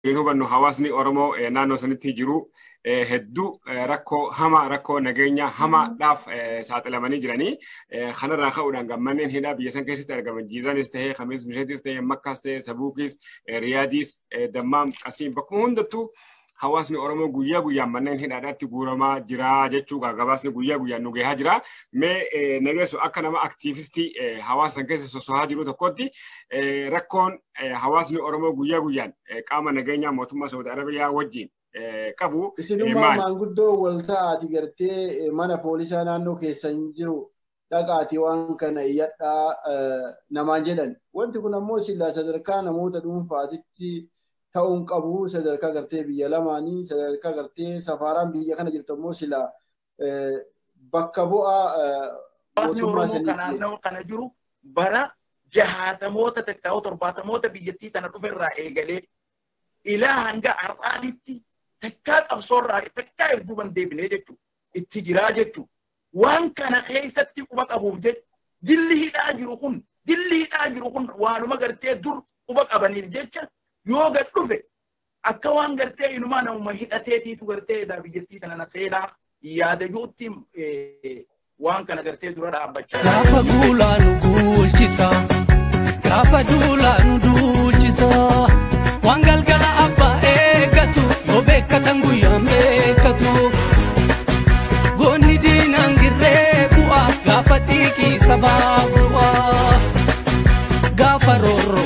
hubannu hawaasni Oromoo naannoo sanitti jiru hedduu rakkoo hama rakkoo nageenya hamaadhaaf saaxilamanii jiranii kanarraa ka'uudhaan gammanneen hidhaa biyya san keessatti argaman Jiizaanis ta'ee Khamis Misheetis ta'ee Makkaas ta'ee Sabuukis Riyaadis Dammaam Qasiim bakkuma hundattuu hawaasni Oromoo guyyaa guyyaan manneen hidhaadhaatti guuramaa jira jechuudha gabaasni guyyaa guyyaan nu gahaa jira mee nageessu akka nama aktiivistii hawaasan keessa sosohaa jiru tokkotti rakkoon hawaasni Oromoo guyyaa guyyaan qaama nageenyaa mootummaa Saudi Arabiyaa wajjin qabu isinummaa maanguddoo wal ta'aati gartee mana poolisaa naannoo keessan jiru dhaqaati waan kana iyyadhaa namaan jedhan wanti kun ammoo sillaa sadarkaa namoota dhuunfaatitti ta'uun qabu sadarkaa gartee biyya lamaanii sadarkaa gartee safaaraan biyya kana jirtu ammoo sila bakka bu'aa mootummaa sanii kana jiru bara jahaatamoota takkaa'u torbaatamoota biyyattii tana dhuferraa eegalee ilaa hanga har'aatitti takkaa qabsoorraa takkaa erguban deebinee jechuudha itti jiraa jechuudha waan kana keessatti quba qabuuf jecha jilli hidhaa jiru kun waanuma gartee dur quba qabaniif jecha yoo gad dhufe akka waan gartee inumaa namuma hidhateetiitu gartee biyyattii tana seenaa yaada juutti waan kana gartee dura dhaabbachaa gaafa guulaa nu guulchisa gaafa duulaa nu duulchisa waan galgala abbaa eeggatu yoo beekkatan guyyaan beekkatu goonni diinaan girree bu'aa gaafa xiiqii sabaaf du'aa gaafa roorroo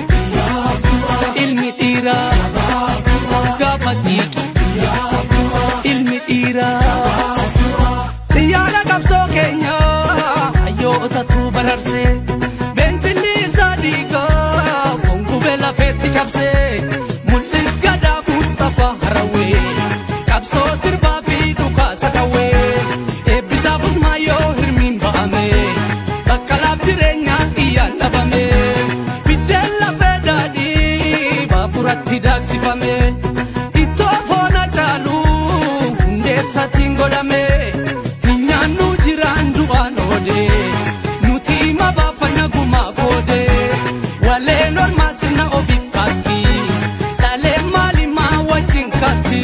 ilmi dhiiraa gaafa xiiqii ilmi dhiiraa xiyyaara qabsoo keenya hayyootatu bararsee beensilli isaa dhiigaa gongubee lafeetti cabsee mul'is gadaa Mustafaa Harawee qabsoo sirbaa fi dhukaasa qawwee eebbisaafus maayyoo hirmiin ba'ame bakka laaf jireenyaa iyyaan dhabame biddeen lafee daadhii baaburatti daaksifame ittoo foona caalu hundeessatiin godhame hinyaannu jiraan du'aan oodee nuti hima baafanna gumaa koodee walee normaa sirna ofiif kaatti dhalee maalimaa wajjin kaatti.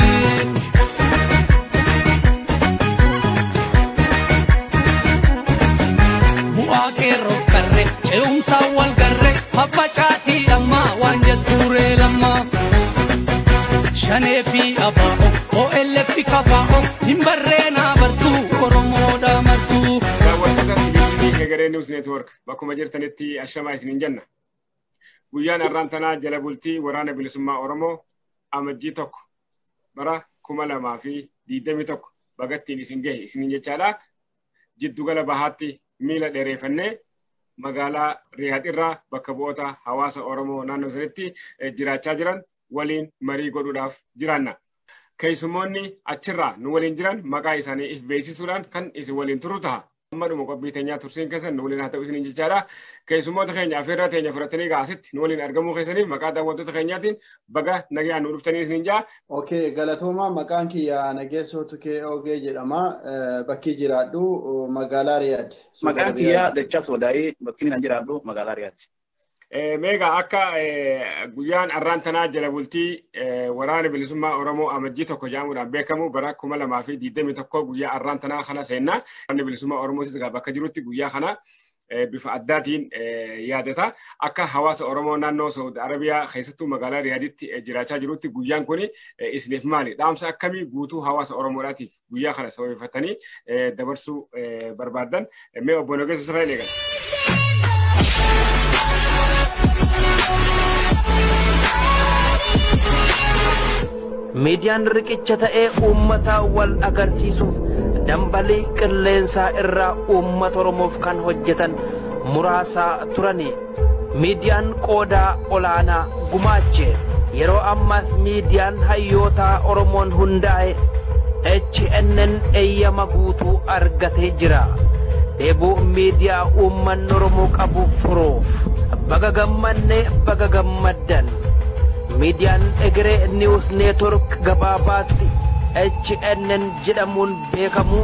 Bu'aa qeerroof qarree ce'umsaa wal garree faffacaatii ammaa waan jettuuree lammaa shanee fi abaa'oo OLF kafaa'oo hin barreenaa bartuu Oromoodha martuu. Egeree News Network bakkuma jirtanitti ashamaa isiniin jenna. Guyyaan har'aan tanaa jala bultii waraana bilisummaa Oromoo amajjii 1 bara 2021 bagattiin isin gahe isiniin jechaadha. Jiddugala bahaatti miila dheereeffannee magaalaa Riyaad irraa bakka bu'oota hawaasa Oromoo naannoo sanitti jiraachaa jiran waliin marii godhuudhaaf jiraanna. Keessumoonni achirraa nu waliin jiran maqaa isaanii if beeksisuudhaan kan isin waliin turu ta'a. Amma dhuma qophii teenyaa tursiin keessan nu waliin haa ta'u isiniin jechaadha. Keessumoota keenya afeerraa teenya fudhatanii gaasitti nu waliin argamuu keessaniif maqaa daawwattoota keenyaatiin baga nagaan nu dhuftanii isiniin jaa. Okay, galatooma maqaan kiyya Nageessootu Ogee jedhama. Bakki jiraadhu magaalaa Riyaad. Maqaan kiyya Dachaas Wadaa'ee bakki ani jiraadhu magaalaa Riyaad. Meegaa akka guyyaan har'aan tanaa jala bultii waraana bilisummaa Oromoo amajjii 1 jedhamuudhaan beekamu bara 2021 guyyaa har'aan tanaa kana seenna. Waraanni bilisummaa Oromootis bakka jirutti guyyaa kana bifa addaatiin yaadata. Akka hawaasa Oromoo naannoo Saudi Arabiyaa keessattuu magaalaa Riyaaditti jiraachaa jirutti guyyaan kun isiniif maali? Dhaamsa akkamii guutuu hawaasa Oromoodhaatiif guyyaa kana sababeeffatanii dabarsuu barbaadan? Mee obbo Nageessu sirraa eegan. Miidiyaan riqicha ta'ee uummata wal agarsiisuuf dambalii qilleensaa irraa uummata Oromoof kan hojjetan muraasa turani. Miidiyaan qooda olaanaa gumaache yeroo ammas miidiyaan hayyoota Oromoon hundaa'e HNN eeyyama guutuu argatee jira. Deebuu miidiyaa uummanni Oromoo qabu furuuf baga gammanne baga gammaddan. Miidiyaan Egeree News Network gabaabaatti HNN jedhamuun beekamu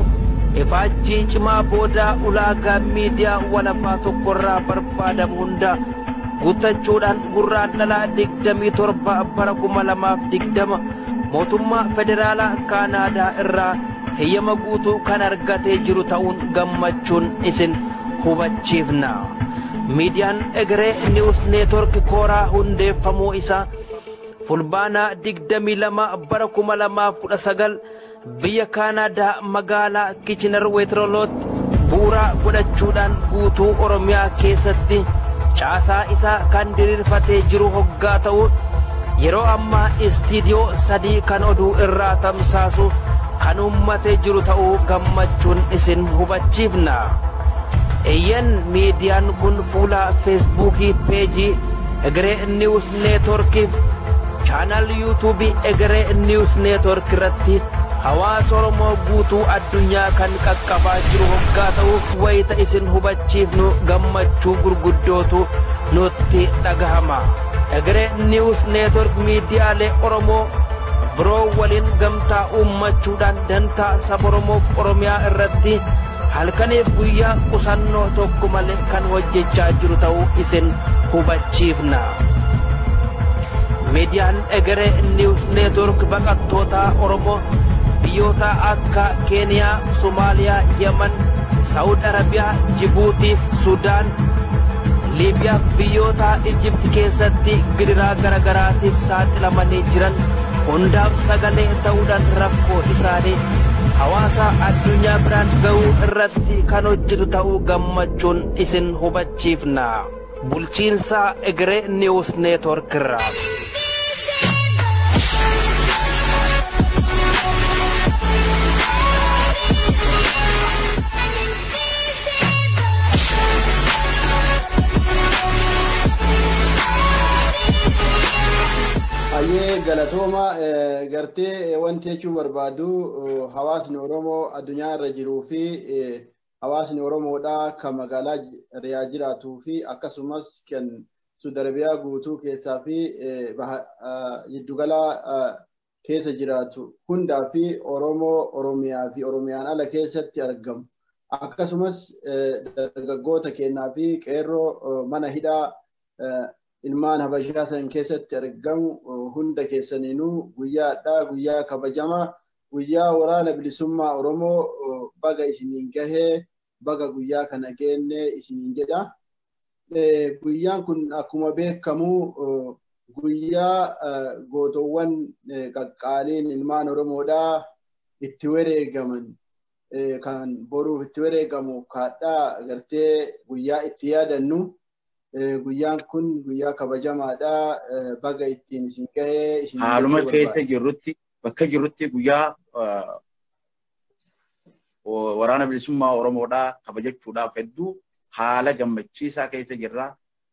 ifaajjii cimaa booda ulaagaa miidiyaa walabaa tokkorraa barbaadamu hunda guuttachuudhaan gurraandhalaa 27 bara 2020 mootummaa federaalaa Kaanaadaa irraa heyyama guutuu kan argatee jiru ta'uun gammachuun isin hubachiifna. Miidiyaan Egeree Niwus Neetwork kooraa hundeeffamuu isaa fulbaanaa 22 bara 2019 biyya Kaanaadaa magaalaa Kitchener Weetroloot bu'uura godhachuudhaan guutuu Oromiyaa keessatti caasaa isaa kan diriirfatee jiru hoggaa ta'u yeroo ammaa istiidiyoo 3 kan oduu irraa tamsaasu kan uummatee jiru ta'uu gammachuun isin hubachiifna. Eyyan miidiyaan kun fuula feesbuukii peejii Egeree Niwus Neetworkiif chaanal yuutuubii Egeree Niwus Neetwork irratti hawaasa Oromoo guutuu addunyaa kan qaqqabaa jiru hoggaa ta'uuf wayita isin hubachiifnu gammachuu gurguddootu nutti dhagahama. Egeree Niwus Neetwork miidiyaalee Oromoo biroo waliin gamtaa uummachuudhaan dantaa saba Oromoof Oromiyaa irratti halkaniif guyyaa qusannoo tokko malee kan hojjechaa jiru ta'uu isin hubachiifna. Miidiyaan Egeree Niwus Neetwork baqattoota Oromoo biyyoota akka Keeniyaa, Somaaliyaa, Yemen, Saawud Arabiyaa, Jibuutiif, Sudaan, Liibiyaa biyyoota Ijipti keessatti gidiraa garagaraatiif saaxilamanii jiran hundaaf sagalee ta'uudhaan rakkoo isaanii hawaasa addunyaa biraan ga'uu irratti kan hojjetu ta'uu gammachuun isin hubachiifna. Bulchiinsa Egeree Niwus Neetwork irraa. Ayyee galatooma gartee wanti jechuu barbaadu hawaasni Oromoo addunyaa irra jiruu fi hawaasni Oromoodhaa kan magaalaa Riyaa jiraatuu fi akkasumas kan Saudi Arabiyaa guutuu keessaa fi jiddugala keessa jiraatu hundaa fi Oromoo, Oromiyaa fi Oromiyaan ala keessatti argamu. Akkasumas dargaggoota kennaa fi qeerroo mana hidhaa ilmaan habashaa san keessatti argamu hunda keessaniinuu guyyaa kabajamaa guyyaa waraana bilisummaa Oromoo baga isiniin gahee baga guyyaa kana geenne isiniin jedha. Guyyaan kun akkuma beekamu guyyaa gootowwan qaqqaaliin ilmaan Oromoodhaa itti wareegaman kan boruuf itti wareegamuuf kaadhaa gartee guyyaa itti yaadannu. Guyyaan kun guyyaa kabajamaadha. Baga ittiin isin gahee isin haaluma keessa jirrutti bakka jirrutti guyyaa waraana bilisummaa Oromoodhaa kabajachuudhaaf hedduu haala gammachiisaa keessa jirra.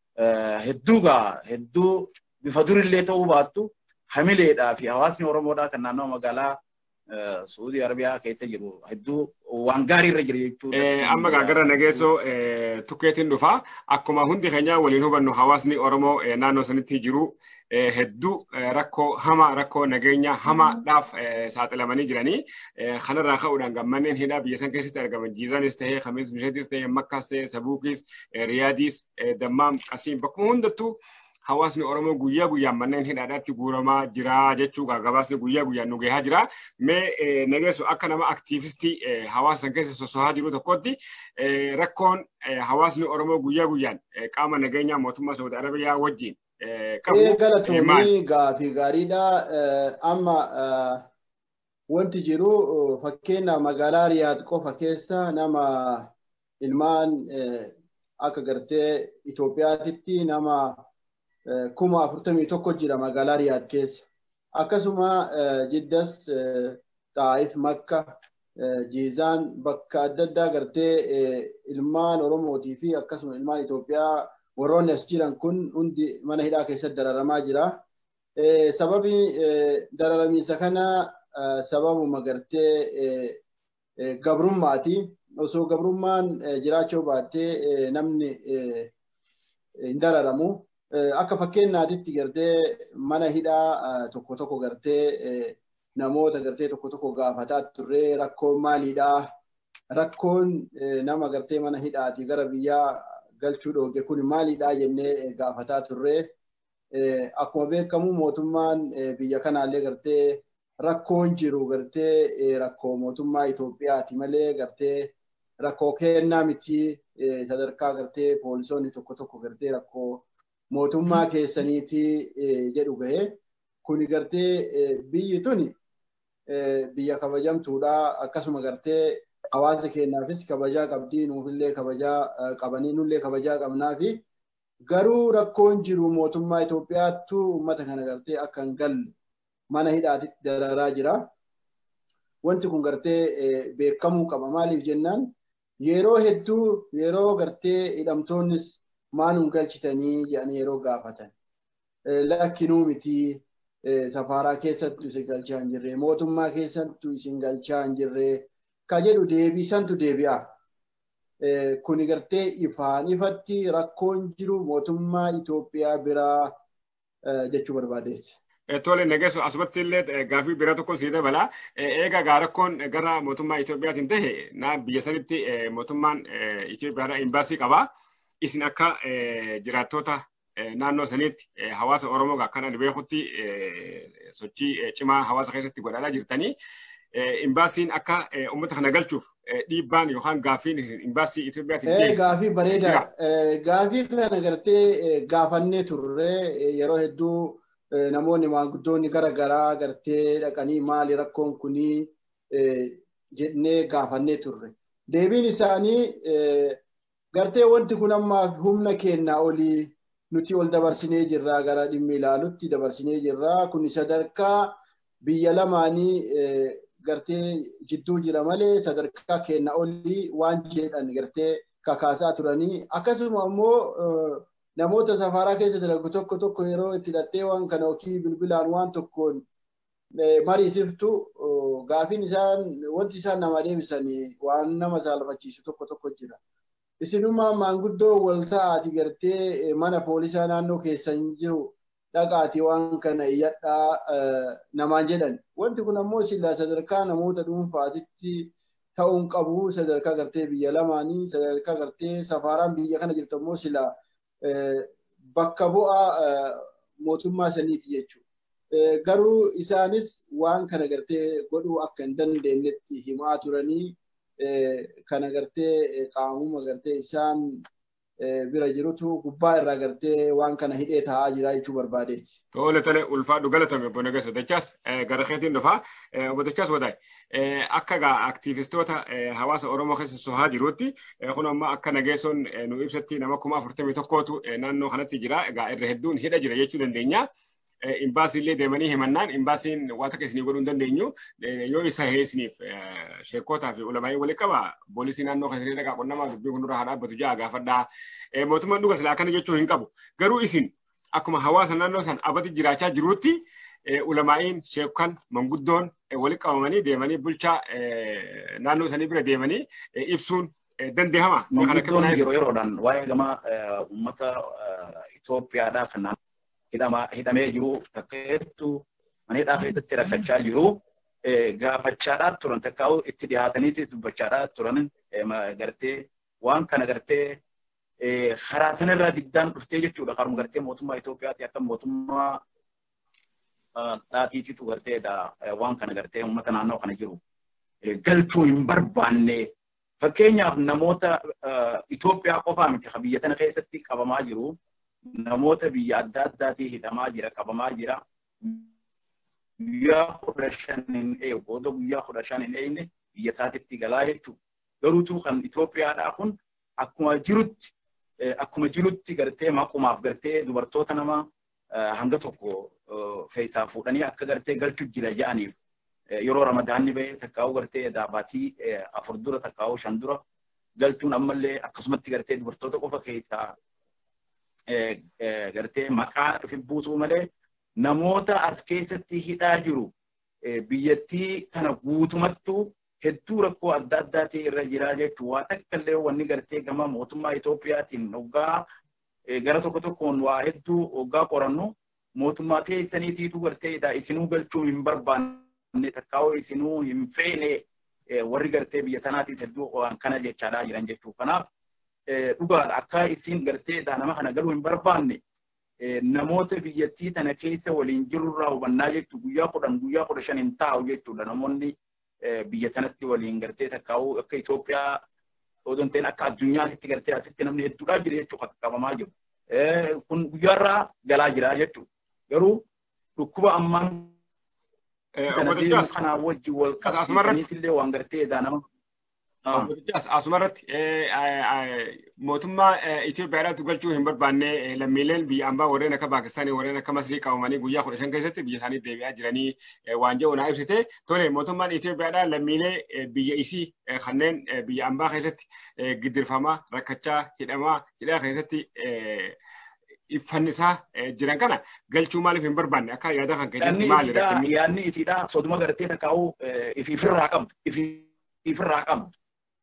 Hedduu bifa durillee ta'uu baattu hamileedhaa fi hawaasni Oromoodhaa kan naannoo magaalaa Saudi Arabiyaa keessa jiru hedduu waan gaarii irra jira jechuudha. Amma gaagara nageessoo tukkeetiin dhufa akkuma hundi keenya waliin hubannu hawaasni Oromoo naannoo sanitti jiru hedduu rakkoo nageenya hamaadhaaf saaxilamanii jiranii kanarraa ka'uudhaan gammanneen hidhaa biyya san keessatti argaman Jiizaanis ta'ee Khamis Misheetis ta'ee Makkaas ta'ee Sabuukis Riyaadis Dammaam Qasiim bakkuma hundattuu hawaasni Oromoo guyyaa guyyaan manneen hidhaadhaatti guuramaa jira jechuudha. Gabaasni guyyaa guyyaan nu gahaa jira. Mee nageessu akka nama aktiivistii hawaasa san keessa sosohaa jiru tokkotti rakkoon hawaasni Oromoo guyyaa guyyaan qaama nageenyaa mootummaa Saudi Arabiyaa wajjin qabu. Galatoomii gaafii gaariidha. Amma wanti jiru fakkeenya magaalaa Riyaad qofa keessa nama ilmaan akka gartee Itoophiyaatitti nama 41 jira magaalaa Riyaad keessa. Akkasuma Jiddas, Taa'if, Makka, Jiizaan bakka adda addaa gartee ilmaan Oromootii fi akkasuma ilmaan Itoophiyaa warroonni as jiran kun hundi mana hidhaa keessatti dararamaa jira. Sababi dararamiinsa kana sababuma gartee gabrummaati. Osoo gabrummaan jiraachuu baattee namni hin dararamu. Akka fakkeenyaatitti gartee mana hidhaa tokko tokko gartee namoota gartee tokko gaafataa turre rakkoon maaliidhaa? Rakkoon nama gartee mana hidhaati gara biyyaa galchuu dhooge kun maalidha jennee gaafataa turre. Akkuma beekamu mootummaan biyya kanaallee gartee rakkoon jiru gartee rakkoo mootummaa Itoophiyaati malee gartee rakkoo kennaa miti sadarkaa gartee poolisoonni tokko gartee rakkoo mootummaa keessaniiti jedhu gahe. Kuni gartee biyyi tuni biyya kabajamtuudha akkasuma gartee hawaasa keenyaafis kabajaa qabdii nuufillee kabajaa qabanii nullee kabajaa qabnaafi garuu rakkoon jiru mootummaa Itoophiyaattu uummata kana gartee akka hin galle mana hidhaatitti dararaa jira. Wanti kun gartee beekamuu qaba. Maaliif jennaan yeroo hedduu yeroo gartee hidhamtoonnis maalum galchitanii jedhanii yeroo gaafatan lakkinuu miti safaraa keessattu isin galchaa hin jirre mootummaa keessattu isin galchaa hin jirre ka jedhu deebisantu deebi'aaf. Kuni gartee ifaan ifatti rakkoon jiru mootummaa Itoophiyaa biraa jechuu barbaadeeti. Tole nageessu asumatti illee gaafii biraa tokko sii dabala. Egaa rakkoon gara mootummaa Itoophiyaatiin tahe na biyya sanitti mootummaan Itoophiyaa imbaasii qaba. Isin akka jiraattota naannoo saniitti hawaasa Oromoo akkana beekutti sochii cimaa hawaasa keessatti godhaa jirtanii. Imbaasiin akka uummata kana galchuuf dhiibbaan yookaan gaafiin imbaasii Itoophiyaatiin gaafii bareedaa gaafii kana gartee gaafannee turre yeroo hedduu namoonni maanguddoonni garaagaraa gartee dhaqanii maali rakkoon kunii jennee gaafannee turre. Deebiin isaanii gartee wanti kun ammaaf humna kennaa olii nuti ol dabarsinee jirraa gara dhimmi ilaalutti dabarsinee jirraa kun sadarkaa biyya lamaanii gartee jidduu jira malee sadarkaa kennaa olii waan jedhan gartee kakaasaa turanii akkasuma ammoo namoota safaraa keessa dalagu tokko yeroo itti hidhattee waan kana yookiin bilbilaan waan tokkoon mariisiftu gaafiin isaan wanti isaan nama deebisanii waan nama saalfachiisu tokko jira. Isinummaa maanguddoo wal ta'aati gartee mana poolisaa naannoo keessan jiru dhaqaati waan kana iyyadhaa namaan jedhan. Wanti kun ammoo sila sadarkaa namoota dhuunfaatitti ta'uun qabu sadarkaa gartee biyya lamaanii sadarkaa gartee safaraan biyya kana jirtu ammoo sila bakka bu'aa mootummaa saniiti jechuudha. Garuu isaanis waan kana gartee godhuu akka hin dandeenyetti himaa turanii kana gartee qaamuma gartee isaan bira jirutu gubbaa irraa gartee waan kana hidhee taa'aa jira jechuu barbaadeeti. Tole ulfaadhu galatame obbo Nageessu Dachaas gara keetiin dhufaa obbo Dachaas wadaay akka aktiivistoota hawaasa Oromoo keessa sohaa jirutti kun amma akka Nageessoon nu ibsatti nama 41tu naannoo kanatti jira irra hedduun hidha jira jechuu dandeenya. Imbaasiillee deemanii himannaan imbaasiin waan takka isinii godhuu hin dandeenyu yoo isa heesiniif sheekotaa fi ulamaa'ii waliin qaba poolisii naannoo keessatti dhaqaa qonnamaa dubbii kun dura haa dhaabbatu ja'a gaafadhaa. Mootummaan dhuga silaa akkana jechuu hin qabu. Garuu isin akkuma hawaasa naannoo san abati jiraachaa jirutti ulamaa'iin sheekan manguddoon waliin qabamanii deemanii bulchaa naannoo sanii bira deemanii ibsuun dandeehama. Manguddoon yeroo yeroodhaan waa'ee gama uummata Itoophiyaadhaa kanaan hidhamee jiru takka hedduu mana hidhaa keessatti rakkachaa jiru gaafachaadhaa turan takka itti dhiyaataniiti dubbachaadhaa turan gartee waan kana gartee karaa sanarraa diddaan dhuftee jechuudha karuma gartee mootummaa Itoophiyaatti akka mootummaa dhaatiitiitu gartee waan kana gartee uummata naannoo kana jiru galchuu hin barbaanne fakkeenyaaf namoota Itoophiyaa qofaa miti biyya tana keessatti qabamaa jiru. Namoota biyya adda addaatii hidhamaa jira qabamaa jira guyyaa 15 booda guyyaa 15 biyya isaatitti galaa jechuudha. Garuutu kan Itoophiyaadhaa kun akkuma jirutti gartee maqumaaf gartee dubartoota nama hanga tokko keessaa fuudhanii akka gartee galchuu jira jedhaniif yeroo ramadaanni bahee takkaa'uu gartee daabaatii 4 dura takkaa'uu 5 dura galchuun ammallee akkasumatti gartee dubartoota qofa keessaa gartee maqaa buusuu malee namoota as keessatti hidhaa jiru biyyattii kana guutumattuu hedduu rakkoo adda addaatii irra jiraa jechuudha. Waa takka illee wanni gartee gama mootummaa Itoophiyaatiin hoggaa gara tokkoon waa hedduu hoggaa qorannu mootummaa teessaniitiitu gartee isinuu galchuu hin barbaanne takkaa'uu isinuu hin feene warri gartee biyya tanaatiis hedduu kana jechaadhaa jiran jechuudha. Kanaaf dhugaadha akka isin gartee nama kana galuu hin barbaanne namoota biyyattii tana keessa waliin jirurraa hubannaa jettu guyyaa 15 hin taa'u jechuudha namoonni biyya tanatti waliin gartee takkaa'uu akka Itoophiyaa odon ta'in akka addunyaatti gartee asitti namni hedduudhaa jira jechuudha qabamaa jiru. Kun guyyaarraa galaa jira jechuudha. Garuu dhukkuba ammaan kana wajji wal qabsiisaniitillee waan gartee nama. Asumarratti mootummaa Itoophiyaadhaatti galchuu hin barbaanne lammiileen biyya ambaa warreen akka Paakistaanii warreen akka Masrii qabamanii guyyaa 15 keessatti biyya isaanii deebi'aa jiranii waan jedhu naa ibsite. Tole mootummaan Itoophiyaadhaa lammiilee biyya isii kanneen biyya ambaa keessatti giddirfamaa rakkachaa hidhaa keessatti iffannisaa jiran kana galchuu maaliif hin barbaanne akka yaada kan keessatti maali rakkinni? Yaadni isiidhaa sooduma gartee takkaa'uu ifirraa qabdu.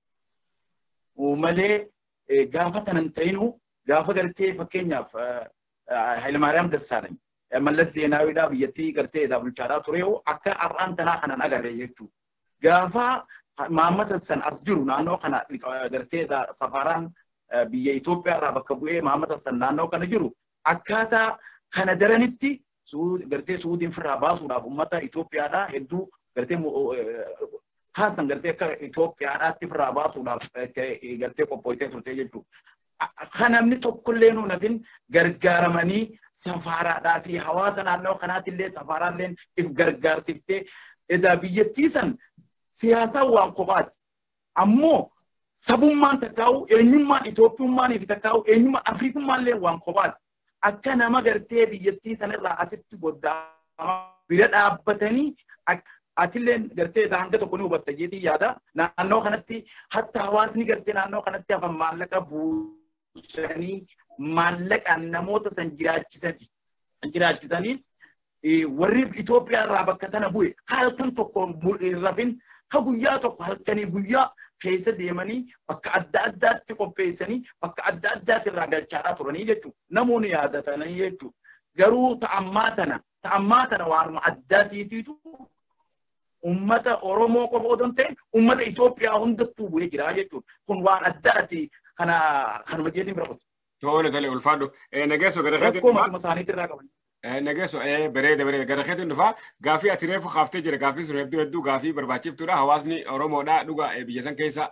Malee gaafa tanan ta'inu gaafa gartee fakkeenyaaf Hayilmaariyaam Dassaalany Mallas Zeenaawiidhaa biyyattii gartee bulchaadhaa ture akka har'aan tanaa kanan agarre jechuudha. Gaafa Mahammad Hassan as jiru naannoo kana gartee safaraan biyya Itoophiyaarraa bakka bu'ee Mahammad Hassan naannoo kana jiru akkaataa kana daranitti gartee Suudiin firraa baasuudhaaf uummata Itoophiyaadhaa hedduu gartee Hasan gartee akka Itoophiyaadhaatti firraa baasuudhaaf gartee qophooytee turte jechuudha. Kan namni tokkollee nuunafin gargaaramanii safaaraadhaa fi hawaasa naannoo kanaatillee safaaraalleen if gargaarsiftee edaa biyyattii san siyaasaan waan kophaati. Ammoo sabummaan takkaa'u eenyummaan Itoophiyummaanii fi takkaa'u eenyummaan Afriikummaallee waan kophaati. Akka nama gartee biyyattii sanirraa asitti goddaama bira dhaabbatanii atilleen gartee hanga tokko ni hubatta jeetii yaada naannoo kanatti hatta hawaasni gartee naannoo kanatti hafan maallaqa buusanii maallaqaan namoota san jiraachisanii warri Itoophiyaa irraa bakka tana bu'e halkan tokko rafin ha guyyaa tokko halkanii guyyaa keessa deemanii bakka adda addaatti qopheessanii bakka adda addaatti irraa galchaadhaa turanii jechuudha. Namoonni yaadatanii jechuudha. Garuu ta'ammaa tana waanuma addaatiitiitu ummata Oromoo qofa odoo hin ta'in ummata Itoophiyaa hundattuu bu'ee jira jechuudha. Kun waan addaati kanuma jeetiin bira qotu. Tole ulfaadhu. Nageessoo gara keetiin dhufaa. Rakkoo isaaniitti irraa qaban. Nageessoo bareeda gara keetiin dhufaa. Gaaffii ati reefu kaaftee jira. Gaaffii sun hedduu gaaffii barbaachiftuudha. Hawaasni Oromoodhaa dhuga biyya san keessa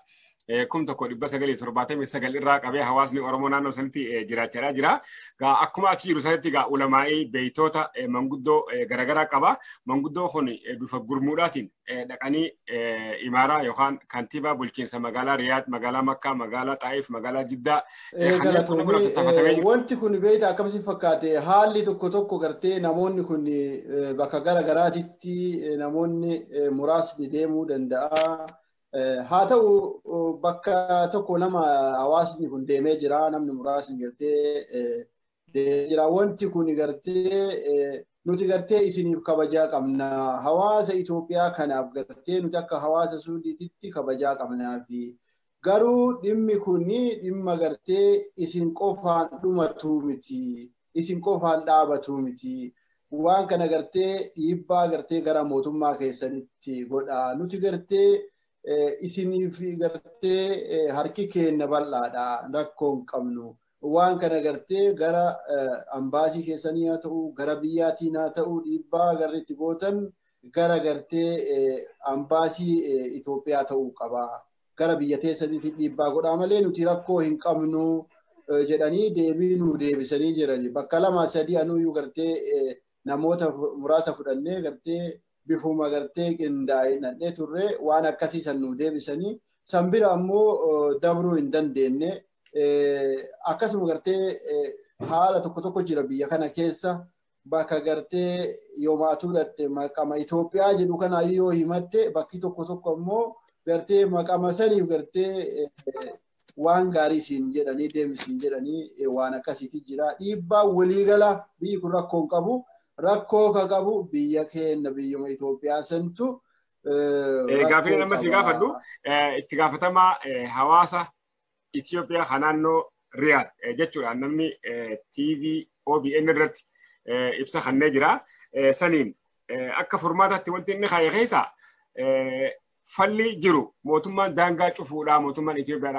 1979 irraa qabee hawaasni Oromoo naannoo sanitti jiraachaa jira. Akkuma achi jiru sanitti ulamaa'ii beeytoota manguddoo garaagaraa qaba. Manguddoo kun bifa gurmuudhaatiin dhaqanii imaaraa yookaan kantiibaa bulchiinsa magaalaa Riyaad, magaalaa Makkaa, magaalaa Xaayif, magaalaa Jiddaa. Wanti kun beeyta akkamitti fakkaate haalli tokko gartee namoonni kun bakka garaagaraatitti namoonni muraasni deemuu danda'a. Haa ta'u bakka tokko nama hawaasni kun deemee jira namni muraasni gartee jira wanti kun gartee nuti gartee isiniif kabajaa qabna hawaasa Itoophiyaa kanaaf gartee nuti akka hawaasa Suudiitti kabajaa qabnaa fi garuu dhimmi kun dhimma gartee isin qofaan dhumatu miti isin qofaan dhaabatu miti waan kana gartee dhiibbaa gartee gara mootummaa keessanitti godha nuti gartee isiniif gartee harki keenya bal'aadha rakkoon qabnu waan kana gartee gara ambaasii keessanii haa ta'u gara biyyaatiin haa ta'u dhiibbaa garritti gootan gara gartee ambaasii Itoophiyaa ta'uu qaba gara biyya teessaniitti dhiibbaa godhaa malee nuti rakkoo hin qabnu jedhanii deebii nu deebisanii jirani bakka 2-3 anuyyuu gartee namoota muraasa fudhannee gartee bifuma gartee qindaa'ee turre waan akkasii san nu deebisanii san bira ammoo dabruu hin dandeenye akkasuma gartee haala tokko jira biyya kana keessa bakka gartee yoomaatuu dhatte maqama Itoophiyaa jedhu kana yoo himatte bakki tokko ammoo gartee maqama saniif gartee waan gaarii siin jedhanii deemisiin jedhanii waan akkasiiti jira dhiibbaa waliigala biyyi kun rakkoon qabu. Rakkoo ka qabu biyya keenya biyyuma Itoophiyaa santu gaaffii nama si gaafadhu itti gaafatamaa hawaasa Itoophiyaa kan naannoo Riyaad jechuudha namni TV OBN irratti ibsa kennee jira saniin akka furmaataatti wanti inni kaayee keessa falli jiru mootummaan daangaa cufuudha mootummaan Itoophiyaadha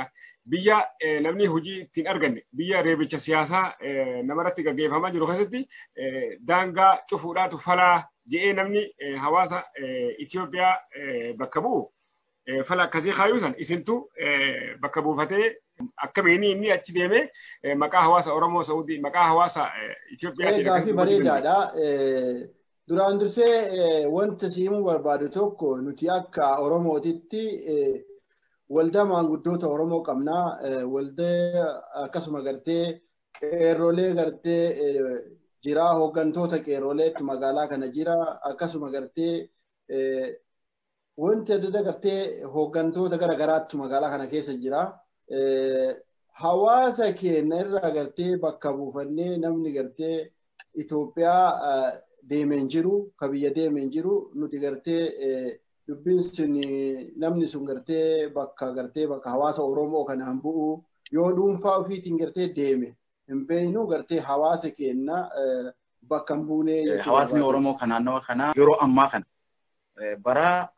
biyya namni hojii ittiin arganne biyya reebicha siyaasaa namarratti gaggeeffamaa jiru keessatti daangaa cufuudhaatu falaa je'ee namni hawaasa Itoophiyaa bakka bu'u fala akkasii kaayuusan isintu bakka buufatee akkamiin inni achi deemee maqaa hawaasa Oromoo Saawudii maqaa hawaasa Itoophiyaa gaaffii bareedaadha. Duraan dursee wanta siimuu barbaadu tokko nuti akka Oromootitti waldaa maanguddoota Oromoo qabnaa waldaa akkasuma gartee qeerrolee gartee jira hooggantoota qeerroleetti magaalaa kana jira akkasuma gartee wanti adda gartee hooggantoota gara garaatti magaalaa kana keessa jira. Hawaasa keenya irraa gartee bakka buufannee namni gartee Itoophiyaa deemeen jiru ka biyya deemeen jiru nuti gartee dubbiin sun namni sun gartee bakka hawaasa Oromoo kanaan bu'u yoo dhuunfaa ofiitiin gartee deeme hin beeknu gartee hawaasa keenya bakka hin buune. Hawaasni Oromoo kan naannoo kana yeroo ammaa kana bara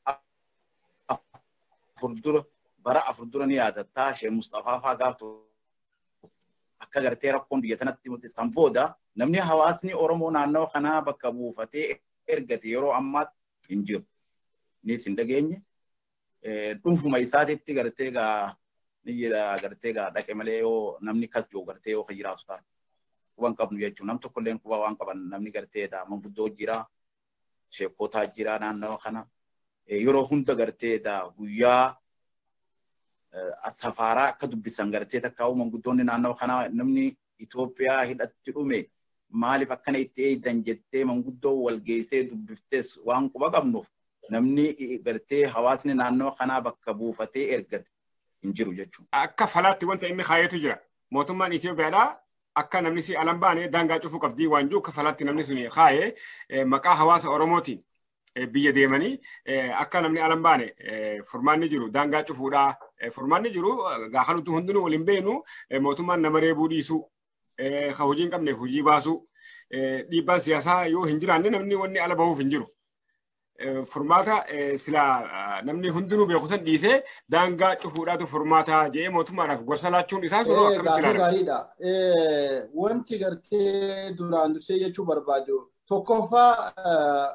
afur dura ni yaadatta Sheekh Mustafaa fa'aa gaaftu akka gartee rakkoon biyya tanatti muti san booda namni hawaasni Oromoo naannoo kana bakka buufatee ergate yeroo ammaatti hin jiru. Ni sin dhageenye dhuunfuma isaatitti gartee gaa ni jedha gartee gaa dhaqe malee yoo namni kas jiru gartee yoo jiraatu taate waan qabnu jechuun nam tokko illee quba waan qaban namni gartee daa manguddoo jira sheekotaa jira naannoo kana yeroo hunda gartee daa guyyaa safaaraa akka dubbisan gartee takkaa'u manguddoonni naannoo kana namni Itoophiyaa hidhatti dhume maaliif akkana itti eeydan jettee manguddoo wal geessee dubbiftees waan quba qabnuuf namni gartee hawaasni naannoo kanaa bakka buufatee ergate hin jiru jechuudha. Akka falaatti wanta inni kaayetu jira. Mootummaan Itoophiyaadhaa akka namni si alan baane daangaa cufuu qabdii waan jiru akka falaatti namni suni kaayee maqaa hawaasa Oromootiin biyya deemanii akka namni alan baane furmaanni jiru daangaa cufuudhaa furmaanni jiru gaafalutu hundinuu waliin beenu mootummaan nama reebuu dhiisuu ka hojii hin qabneef hojii baasuu dhiibbaan siyaasaa yoo hin jiraanne namni wanni ala bahuuf hin jiru. Furmaata sila namni hundinuu beeku san dhiisee daangaa cufuudhaatu furmaata jedhee mootummaadhaaf gorsa laachuun isaa suuraa akkamitti ilaala? Gaariidha. Wanti gartee duraan dursee jechuu barbaadu tokkoffaa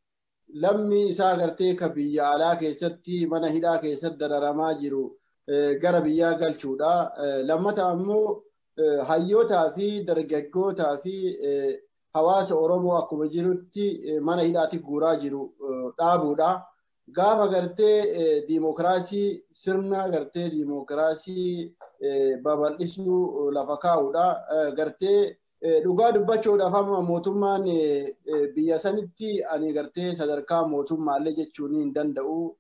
lammii isaa gartee ka biyya alaa keessatti mana hidhaa keessatti dararamaa jiru gara biyyaa galchuudha. Lammata ammoo hayyootaa fi dargaggootaa fi hawaasa Oromoo akkuma jirutti mana hidhaatti guuraa jiru dhaabuudha. Gaafa gartee diimokiraasii sirna gartee diimokiraasii babal'isuu lafa kaa'uudha. Gartee dhugaa dubbachuudhaaf amma mootummaan biyya sanitti ani gartee sadarkaa mootummaallee jechuun hin danda'u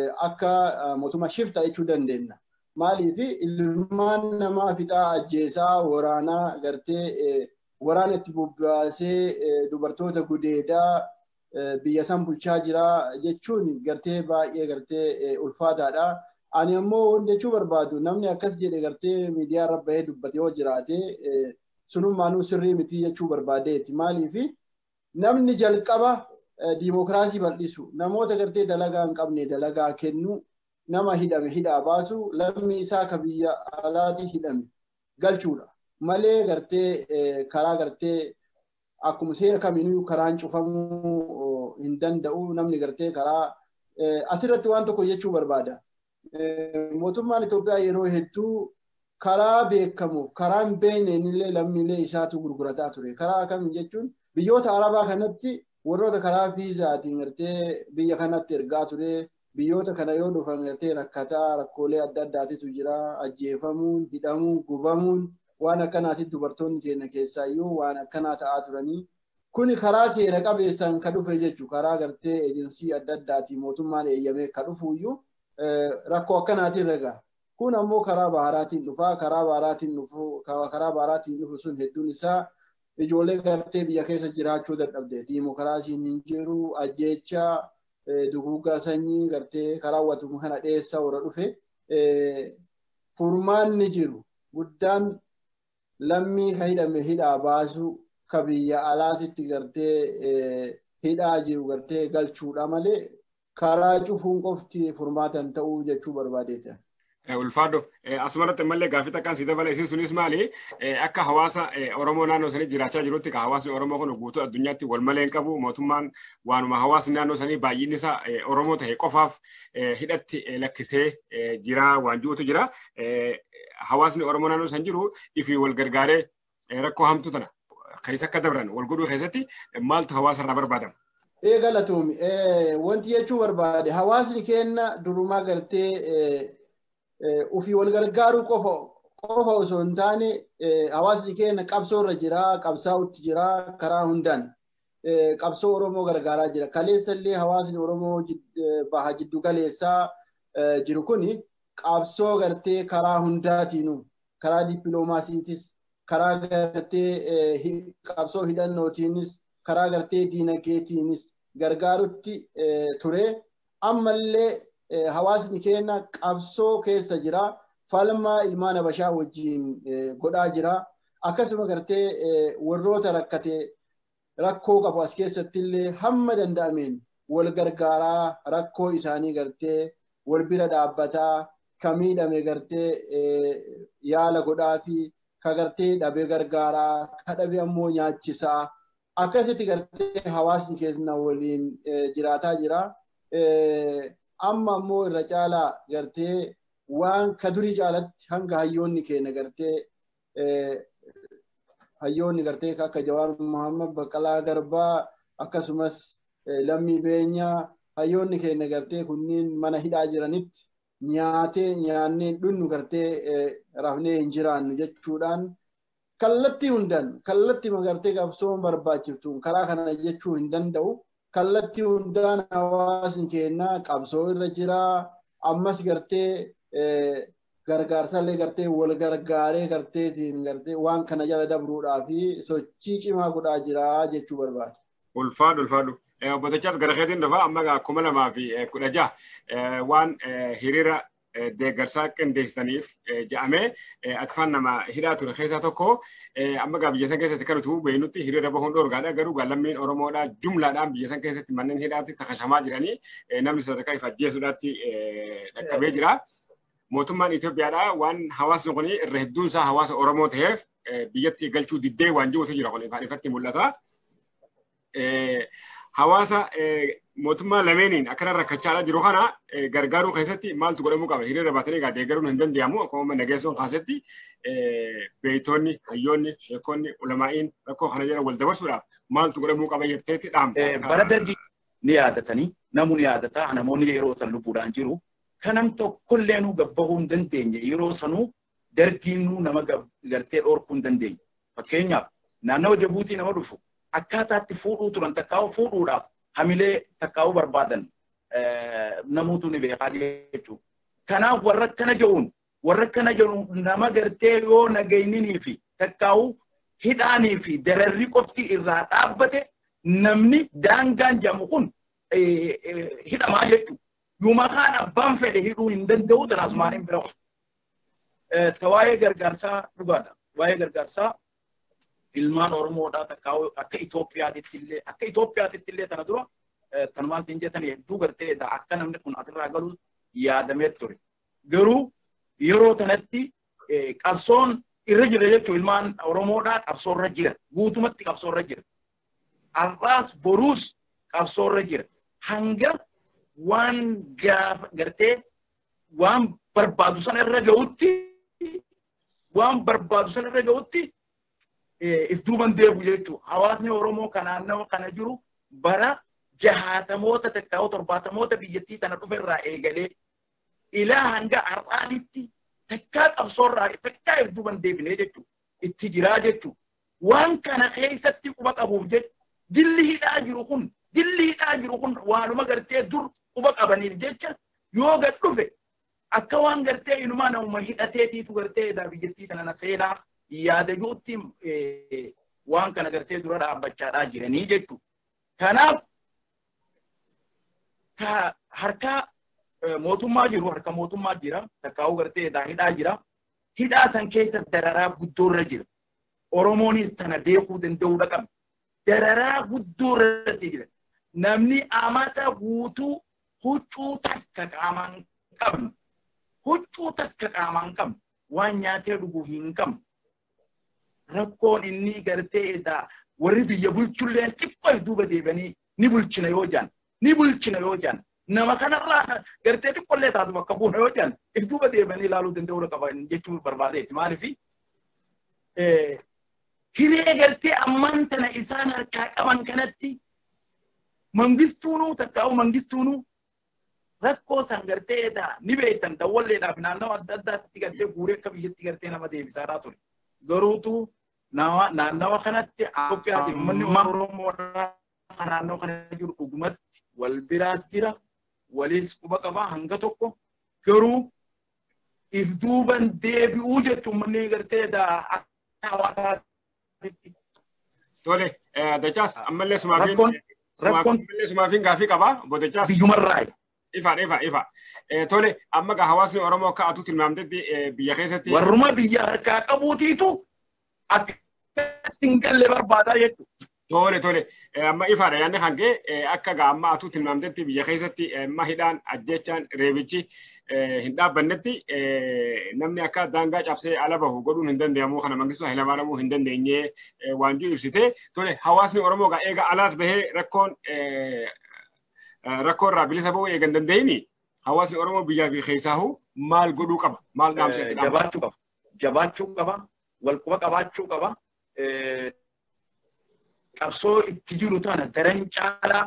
akka mootummaa shifta jechuu dandeenya. Maaliif ilmaan namaa fixaa ajjeesaa waraanaa gartee waraana itti bobbaasee dubartoota gudeedaa biyya san bulchaa jira jechuun gartee baay'ee gartee ulfaataadha. Ani ammoo wanti jechuu barbaadu namni akkas jedhe gartee miidiyaa irra bahee dubbate yoo jiraate sunummaanuu sirrii miti jechuu barbaadeeti. Maaliif namni jalqaba diimokiraasii bal'isu namoota gartee dalagaa hin qabne dalagaa kennu nama hidhame hidhaa baasu lammii isaa ka biyya alaati hidhame galchuudha. Malee gartee karaa gartee akkuma seera kamiinuu karaan cufamuu hin danda'u namni gartee karaa asirratti waan tokko jechuu barbaada. Mootummaan Itoophiyaa yeroo hedduu karaa beekamuuf karaa hin beekneenillee lammiilee isaatu gurgurataa ture. Karaa kamiin jechuun biyyoota Arabaa kanatti warroota karaa viizaatiin gartee biyya kanatti ergaa ture. Biyyoota kana yoo dhufan gartee rakkataa rakkoolee adda addaatitu jira. Ajjeefamuun, hidhamuun, gubamuun waan akkanaati dubartoonni keenya keessaayyuu waan akkanaa ta'aa turanii. Kuni karaa seera qabeessaan ka dhufe jechuudha. Karaa gartee eejensii adda addaatiin mootummaan eeyyamee ka dhufuuyyuu rakkoo akkanaatiin ragaa. Kun ammoo karaa baharaatiin dhufaa. Karaa baharaatiin dhufu sun hedduun isaa ijoollee gartee biyya keessa jiraachuu dadhabde. Diimokiraasiin hin jiru, ajjeechaa, duguuggaa sanyii gartee karaa hawwatu kana dheessaa warra dhufe. Furmaanni jiru guddaan lammii ka hidhame hidhaa baasu ka biyya alaatitti gartee hidhaa jiru gartee galchuudha malee karaa cufuun qofti furmaatan ta'uu jechuu barbaadeeta. Ulfaadho asumarratti ammallee gaaffii takkaan si dabala isin sunis maali akka hawaasa Oromoo naannoo sanii jiraachaa jirutti ka hawaasni Oromoo kun guutuu addunyaatti wal malee hin qabu mootummaan waanuma hawaasni naannoo sanii baay'inni isaa Oromoo ta'e qofaaf hidhatti lakkisee jira waan jirutu jira hawaasni Oromoo naannoo san jiru ifi wal gargaaree rakkoo hamtu tana keessa akka dabran wal godhuu keessatti maaltu hawaasa irraa barbaadama. Galatoomii wanti jechuu barbaade hawaasni keenya durumaa gartee ufi wal gargaaruu qofa osoo hin taane hawaasni keenya qabsoo irra jira qabsaa'utti jira karaa hundaan qabsoo Oromoo gargaaraa jira kaleessa illee hawaasni Oromoo baha jiddu galeessaa jiru kuni qabsoo gartee karaa hundaatiinu karaa dippiloomaasiitis karaa gartee qabsoo hidhannootiinis karaa gartee diinagdeetiinis gargaarutti ture ammallee hawaasni keenya qabsoo keessa jira falmaa ilmaan Habashaa wajjin godhaa jira akkasuma gartee warroota rakkate rakkoo qabu as keessatti illee hamma danda'ameen wal gargaaraa rakkoo isaanii gartee wal bira dhaabbataa ka miidhame gartee yaala godhaa fi ka gartee dhabe gargaaraa ka dhabe ammoo nyaachisaa akkasitti gartee hawaasni keenya waliin jiraataa jira. Amma ammoo irra caalaa gartee waan ka durii caalatti hanga hayyoonni keenya gartee hayyoonni gartee akka Jawaar Muhammad Baqqalaa Garbaa akkasumas Lammii Beenyaa hayyoonni keenya gartee kunniin mana hidhaa jiranitti nyaannee dhunnu gartee rafnee hin jiraannu jechuudhaan kallattii hundaan kallattii magartee qabsoon barbaachiftuun karaa kana jechuu hin danda'u. Kallattii hundaan hawaasni keenya qabsoo irra jira ammas gartee gargaarsallee gartee wal gargaaree garteetiin gartee waan kana jala dabruudhaa fi sochii cimaa godhaa jira jechuu barbaada. Ulfaadhu. Obbotachaas gara keetiin dhufa amma 2016 waan hiriira deeggarsaa qindeessaniif jedhamee atfaan nama hidhaa ture keessaa tokko amma biyya san keessatti kan utuu beeynutti hiriira bahuun dhoorgaadha garuu lammiin Oromoodhaa jumlaadhaan biyya san keessatti manneen hidhaatti takashamaa jiranii namni sadarkaa ifa ajjeesuudhaatti dhaqqabee jira. Mootummaan Itoophiyaadhaa waan hawaasni kun irra hedduun isaa hawaasa Oromoo ta'eef biyyatti galchuu diddee waan jirutu jira kun ifatti mul'ata. Hawaasa mootummaa lameeniin akkana rakkachaa jiru kana gargaaruu keessatti maaltu godhamuu qaba hiriira baatanii deeggaruun hin danda'amu akkuma nageessoon kaasetti beeytoonni hayyoonni sheekonni ulamaa'iin rakkoo kana jala wal dabarsuudhaaf maaltu godhamuu qaba jetteetti dhaamta. Bara dargii ni yaadatanii namoonni yaadataa namoonni yeroo san lubbuudhaan jiru kanam tokkollee nu gabbahuu hin dandeenye yeroo sanuu dargiinuu nama gartee dhorkuu hin dandeenye fakkeenyaaf naannoo Jabuutii nama dhufu akkaataatti fuudhuu turan takkaa'u fuudhuudhaaf hamilee takkaa'uu barbaadan namoota ni beekaa jechuudha. Kanaaf warra kana jedhuun nama gartee yoo nageenyinii fi takkaa'uu hidhaanii fi dararri qofti irraa dhaabbate namni daangaan jedhamu kun hidhamaa jechuudha. Yuma kaan abbaan fedhe hidhuu hin danda'u tanaasumaan hin biramu. Tawaayee gargaarsaa dhugaadha. Waa'ee gargaarsaa ilmaan Oromoodhaa takkaa'uu akka Itoophiyaatitti illee tana dura tanumaan siin jettan hedduu gartee akka namni kun asirraa galu yaadamee ture. Garuu yeroo tanatti qabsoon irra jira jechuun ilmaan Oromoodhaa qabsoo irra jira. Guutumatti qabsoo irra jira. Har'aas boruus qabsoo irra jira. Hanga waan gaafa gartee waan barbaadu sana irra ga'utti if duuban deebu jechuudha. Hawaasni Oromoo naannoo kana jiru bara 60moota takkaa'u 70moota biyyattii tana dhufe irraa eegalee ilaa hanga har'aatitti takkaa qabsoorraa takkaa if duuban deebinee jechuudha. Itti jiraa jechuudha. Waan kana keessatti quba qabuuf jecha dilli hidhaa jiru kun waanuma gartee dur quba qabaniif jecha yoo gad dhufe akka waan gartee inumaa namuma hidhateetiitu gartee biyyattii tana seenaa yaada juutti waan kana gartee dura dhaabbachaadhaa jiranii jechuudha. Kanaaf harka mootummaa jira takkaa'uu gartee hidhaa jira. Hidhaa san keessa dararaa guddoorra jira. Oromoonis tana beekuu danda'uudha qaba. Dararaa guddoorratti jira. Namni amata guutuu huccuu takka qaamaan qabnu. huccuu takka qaamaan qabnu waan nyaatee dhuguu hin qabnu rakkoon inni gartee edaa warri biyya bulchulleen xiqqoo duuba deebanii ni bulchina yoo jaan nama kanarraa gartee xiqqollee taatu bakka buuna yoo jaan duuba deebanii ilaaluu danda'uu qaban jechuu barbaadeeti maaliif hiree gartee ammaan tana isaan harkaa qaban kanatti mangistuunuu takkaa'u mangistuunuu rakkoo san gartee edaa ni beektan dawwalleedhaaf naannawa adda addaatti gartee guuree akka biyyatti gartee nama deebisaa ture garuutu naannawa kanatti Itoophiyaati uummanni Oromoo naannoo kana jiru dhugumatti wal biraas jira walis quba qaba hanga tokko garuu if duuban deebi'uu jechuun uummanni gartee edaa hawaasaatti. Tole Dachaas ammallee sumaafiin gaafii qaba Dachaas. Biyyumarraa. Ifa. Tole amma gaa hawaasni Oromoo akka atu tilmaamtetti biyya keessatti. Warruma biyya harkaa qabuutiitu akka hin galle barbaadaa jechuudha. Tole amma ifaadha yaadni hangee akka gaa amma atu tilmaamtetti biyya keessatti amma hidhaan ajjechaan reebichi hin dhaabbannetti namni akka daangaa cabsee ala bahu godhuun hin danda'amu kana mangistuu Hayilamaariyaamuu hin dandeenye waan jiru ibsite. Tole hawaasni Oromoo gaa eega alaas bahee rakkoon irraa bilisa ba'uu eegan danda'ini hawaasni Oromoo biyyaa fi keessaahu maal godhuu qaba maal dhaamsa jabaachuu qaba wal quba qabaachuu qaba qabsoo itti jiru tana daran caalaa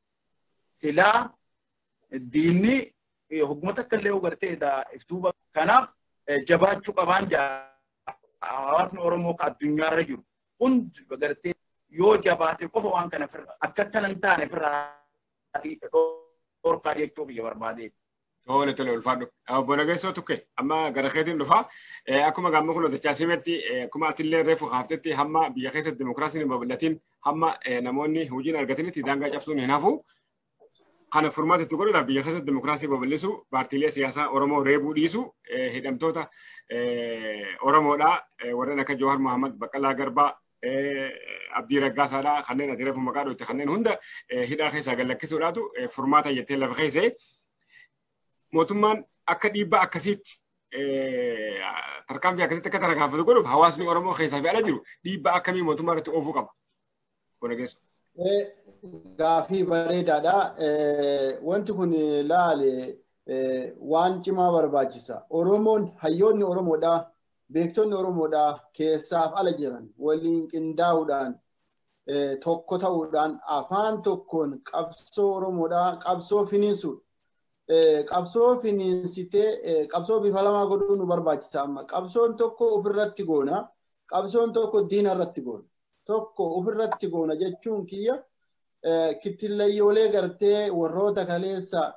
silaa diinni hoggumata akka illee gartee iftuuba kanaaf jabaachuu qabaan hawaasni Oromoo ka addunyaarra jiru hundi gartee yoo jabaate qofa waan kana akka kanan taane firraa orkaa jechuuf biyya barbaade. Tole ulfaadhu. Bona geessoo tukke amma gara keetiin dhufa akkuma gaamma kun Dachaasimatti akkuma atillee reefu haaftetti hamma biyya keessatti dimokiraasiin hin babal'atiin hamma namoonni hojiin argatanitti daangaa cabsuun hin hafu. Kana furmaata itti godhuudhaaf biyya keessatti dimokiraasii babal'isu paartiilee siyaasaa Oromoo reebuu dhiisu hidhamtoota Oromoodhaa warreen akka Jawahar Mohammad Baqqalaa Garbaa Abdii Raggaasaadhaa kanneen ati reefu maqaa dhoofte kanneen hunda hidhaa keessaa gallakkisuudhaatu furmaata jettee lafa keessee mootummaan akka dhiibbaa akkasiitti tarkaanfii akkasitti akka tarkaanfatu godhuuf hawaasni Oromoo keessaa fi ala jiru dhiibbaa akkamii mootummaa irratti oofuu qaba. Bona geessu. Gaafii bareedaadha. Wanti kun laale waan cimaa barbaachisa. Oromoon hayyoonni Oromoodhaa beektonni Oromoodhaa keessaaf ala jiran waliin qindaa'uudhaan tokko ta'uudhaan afaan tokkoon qabsoo Oromoodhaa qabsoo finiinsuudha. Qabsoo finiinsitee qabsoo bifa lamaa godhuu nu barbaachisa amma. Qabsoon tokko ofirratti goona. Qabsoon tokko diina irratti goona. Tokko ofirratti goona jechuun kiyya kittileeyyoolee gartee warroota kaleessa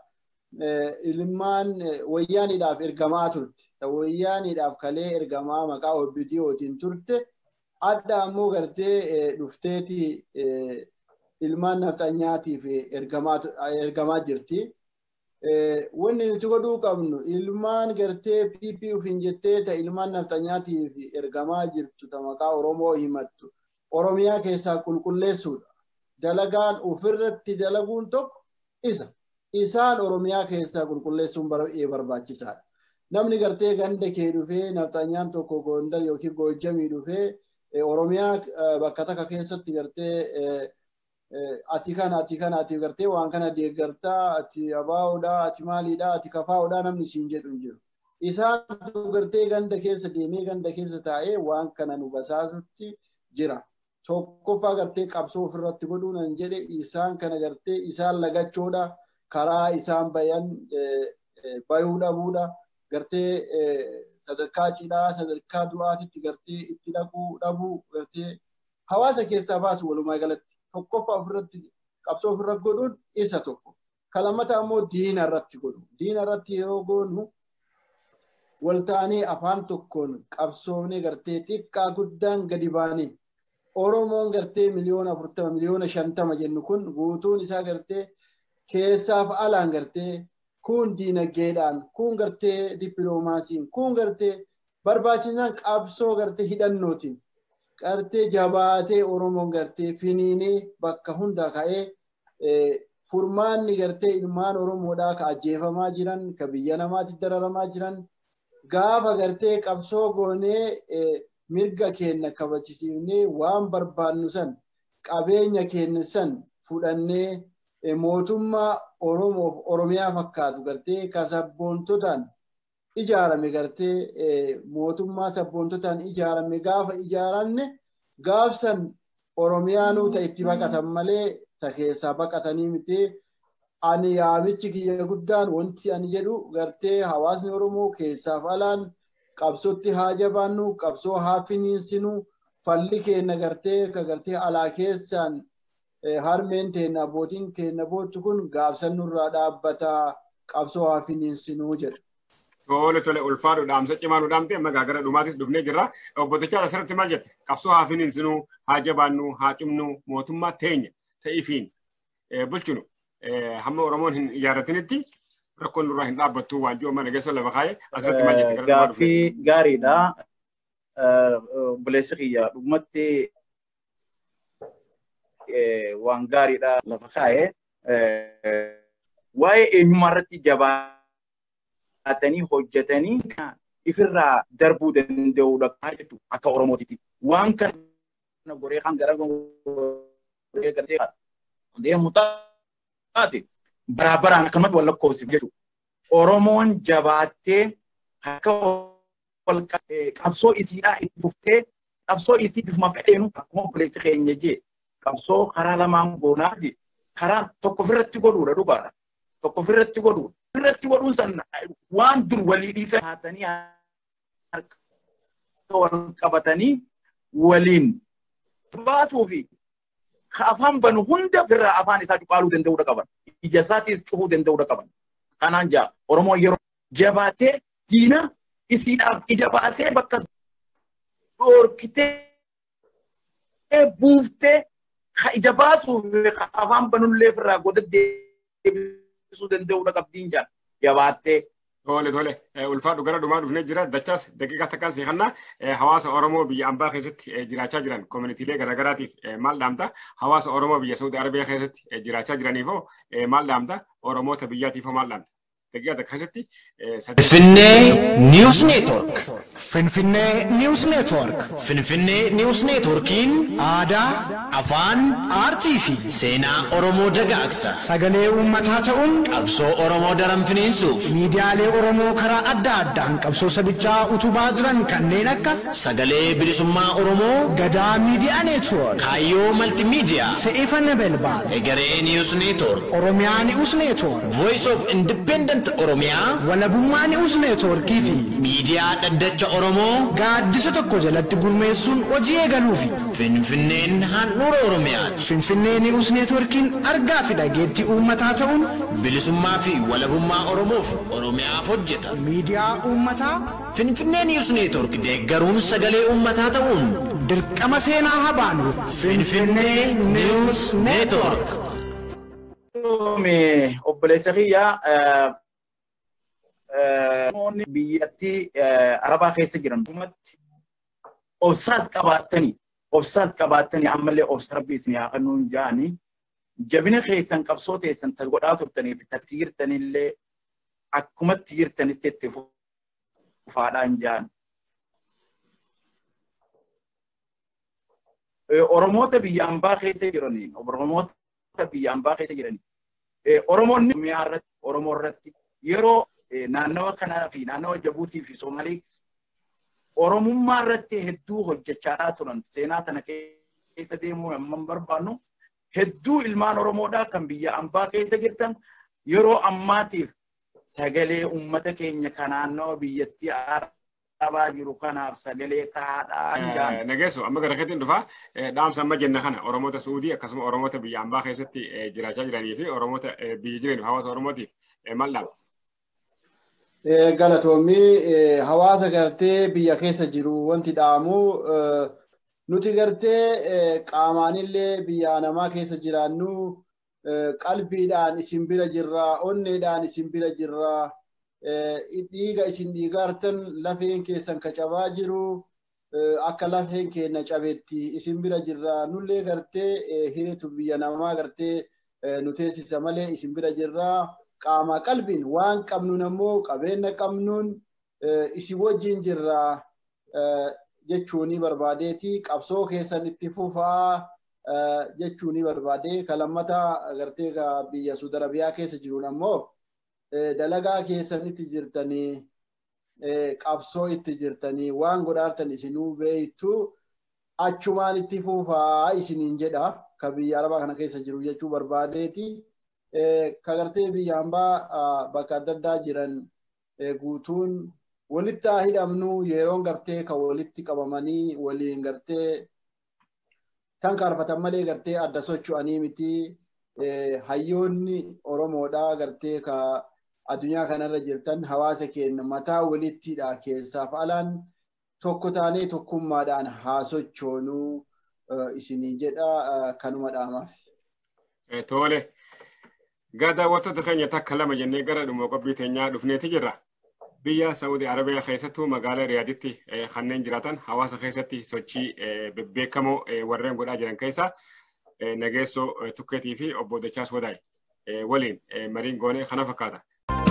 ilmaan wayyaaniidhaaf ergamaa turte. Wayyaaniidhaaf kalee ergamaa maqaa OBDOtiin turte. Adda ammoo gartee dhufteeti ilmaan nafxanyaatiif ergamaa jirti. Wanni nuti godhuu qabnu ilmaan gartee PP ufin jettee ta ilmaan nafxanyaatiif ergamaa jirtu ta maqaa Oromoo himattu Oromiyaa keessaa qulqulleessuudha. Dalagaan ofirratti dalaguun tokko isaan Oromiyaa keessaa qulqulleessuun barbaachisaadha. Namni gartee ganda kee dhufee nafxanyaan tokko Gondar yookiin Goojjamii dhufee Oromiyaa bakka takka keessatti gartee ati gartee waan kana deeggartaa ati abaa'oodhaa ati maaliidhaa ati kafaa'oodhaa namni siin jedhu hin jiru. Isaan gartee ganda keessa deemee ganda keessa taa'ee waan kana nu basaasutti jira. Tokkoffaa gartee qabsoo ofirratti godhuun an jedhe isaan kana gartee isaan lagachuudha karaa isaan bayan bayuu dhabuudha gartee sadarkaa cidhaa sadarkaa du'aatitti gartee itti dhaquu dhabuu gartee hawaasa keessaa baasu walumaa galatti. Tokkoffaa ofirratti qabsoo ofirratti godhuun isa tokko. Kalamata ammoo diina irratti godhu. Diina irratti yeroo goonu waltaanee afaan tokkoon qabsoofnee gartee xiqqaa guddaan gadi baanii Oromoon gartee miliyoona 40 miliyoona 50 jennu kun guutuun isaa gartee keessaaf alaan gartee kun diinagdeedhaan kun gartee dippiloomaasiin kun gartee barbaachisaan qabsoo gartee hidhannootiin gartee jabaatee Oromoon gartee finiinee bakka hunda ka'ee furmaanni gartee ilmaan Oromoodhaa ka ajjeefamaa jiran ka biyya namaatti dararamaa jiran gaafa gartee qabsoo goonee mirga keenya kabachisiifnee waan barbaannu san qabeenya keenya san fudhannee mootummaa Oromoof Oromiyaa fakkaatu gartee ka sabboontotaan ijaarame gartee mootummaa sabboontotaan ijaarame gaafa ijaaranne gaafsan Oromiyaanuu ta itti baqatan malee ta keessaa baqatanii miti. Ani yaamichi kiyya guddaan wanti ani jedhu gartee hawaasni Oromoo keessaaf alaan qabsootti haa jabaannu, qabsoo haa finiinsinu, falli keenya gartee ka gartee alaa keessaan harmeen teenya abbootiin keenya boochu kun gaafsannurraa dhaabbata qabsoo haa finiinsinu jedha. Tole ulfaadhu dhaamsa cimaa nu dhaamte amma gaagara dhumaatis dhufnee jirra. Obbotichaa asirratti maal jette? Qabsoo haa finiinsinu, haa jabaannu, haa cimnu, mootummaa teenya ta'iifiin bulchinu. Hamma Oromoon hin ijaarratinitti rakkoon nurraa hin dhaabbattu waan jiru amma nageessoo lafa kaa'ee asirratti maal jette? Gaaffii gaariidha. Obboleessi kiyya dhugumatti waan gaariidha lafa kaa'ee waa'ee eenyummaa irratti jabaatanii hojjetanii ifirraa darbuu danda'uudha jechuudha akka Oromootitti. Waan kana goree kan gara goree gartee deemu taate baraabaraan akkanumatti wal lakkoofsiif jechuudha. Oromoon jabaattee akka wal qabsoo isiidhaa itti fuftee qabsoo isii bifuma fedheenu akkuma obboleessi keenya jee qabsoo karaa lamaan goonaa jee karaa tokko ofirratti godhuudha dhugaadha. Tokko ofirratti godhuudha. Ofirratti godhuun san waan dur walii dhiisan haatanii harka wal qabatanii waliin baatuu fi afaan banu hunda birraa afaan isaa cuqaaluu danda'uudha qaban. Ija isaatiis cufuu danda'uudha qaban. Kanaan jaa Oromoo yeroo jabaatee diina isiidhaaf ija baasee bakka dhoorkitee buuftee ija baasuuf afaan banullee birraa deebisuu danda'uudha qabdiin jaa jabaattee. Tole ulfaadhu gara dhumaa dhufnee jira dachaas daqiiqaa takkaan seeqannaa hawaasa Oromoo biyya ambaa keessatti jiraachaa jiran koominiitiilee garaagaraatiif maal dhaamta? Hawaasa Oromoo biyya Saudi Arabiyaa keessatti jiraachaa jiraniifoo maal dhaamta? Oromoota biyyaatiifoo maal dhaamta? Daqiiqaa takka keessatti Finfinnee News Network. Finfinnee News Network. Finfinnee News Networkiin aadaa, afaan, aartii fi seenaa Oromoo dagaagsa. Sagalee uummataa ta'uun qabsoo Oromoo daran finiinsuuf miidiyaalee Oromoo karaa adda addaan qabsoo sabichaa utubaa jiran kanneen akka Sagalee Bilisummaa Oromoo, Gadaa Miidiyaa Network, Kaayyoo Maltiimiidiyaa, Se'ifan Belbaa, Egeree News Network, Oromiyaa News Network, Voice of Independent Oromiyaa, Walabummaa News Network fi miidiyaa dhaddacha Oromoo gaaddisa tokko jalatti gurmeessuun hojii eegaluufi Finfinneen handhuura Oromiyaati. Finfinnee News Networkiin argaa fi dhageettii uummataa ta'uun bilisummaa fi walabummaa Oromoof Oromiyaaf hojjeta. Miidiyaa uummataa Finfinnee News Network deeggaruun sagalee uummataa ta'uun dirqama seenaa habaanu Finfinnee News Network. Obboleessa kiyyaa namoonni biyyattii Arabaa keessa jiran dhumatti obsaas qabaatanii ammallee obsa rabbii isin haa kennuun jaanii jabina keessan qabsoo teessan ta godhaa turtaniif tatti jirtanillee akkumatti jirtanitti itti fufaadhaan jaan. Oromoota biyya ambaa keessa jiranii Oromoonni miyaa irratti Oromoo irratti yeroo naannawa kanaa fi naannawa Jabuutii fi Soomaalii Oromummaa irratti hedduu hojjechaa turan. Seenaa tana keessa deemuu hamman barbaannu hedduu ilmaan Oromoodhaa kan biyya ambaa keessa jirtan yeroo ammaatiif sagalee uummata keenya kan naannawa biyyattii Arabaa jiru kanaaf sagalee taa'aadhaan. Nageessu amma gara keetiin dhufaa dhaamsa amma jenna kana Oromoota Suudii akkasuma Oromoota biyya ambaa keessatti jiraachaa jiranii fi Oromoota biyya jiraniif hawaasa Oromootiif maal dhaamta? Galatoomii hawaasa gartee biyya keessa jiru wanti dhaamu nuti gartee qaamaanillee biyya namaa keessa jiraannu qalbiidhaan isin bira jirra, onneedhaan isin bira jirra. Dhiiga isin dhiigaartan lafeen keessan kacabaa jiru akka lafeen keenya cabetti isin bira jirra. Nullee gartee hiritu biyya namaa gartee nu teessisa malee isin bira jirra. Qaama qalbiin waan qabnuun ammoo qabeenya qabnuun isi wajjin jirra jechuuni barbaadeeti qabsoo keessan itti fufaa jechuuni barbaade kalammata agartee ga biyya Saudi Arabiyaa keessa jiruun ammoo dalagaa keessanitti jirtanii qabsoo itti jirtanii waan godhaartan isinuu beeytu achumaan itti fufaa isiniin jedha ka biyya Arabaa kana keessa jiru jechuu barbaadeeti ka gartee biyya hambaa bakka adda addaa jiran guutuun walitti hidhamnu yeroon gartee ka walitti qabamanii waliin gartee tan kaarfatan malee gartee adda socho'anii miti hayyoonni Oromoodhaa gartee ka addunyaa kanarra jirtan hawaasa keenya mataa walittidha keessaaf alaan tokko taanee tokkummaadhaan haa sochoonu isiniin jedha kanuma dhaamaaf. Tole gada wartoota keenya takka lama jennee gara dhuma qophii teenyaa dhufneeti jirra. Biyya Saudi Arabiyaa keessattuu magaalaa Riyaaditti kanneen jiraatan hawaasa keessatti sochii bebbeekamoo warreen godhaa jiran keessa Nageessoo Tukkeetii fi obbo Dachaas Wadaay waliin mariin goonee kana fakkaata.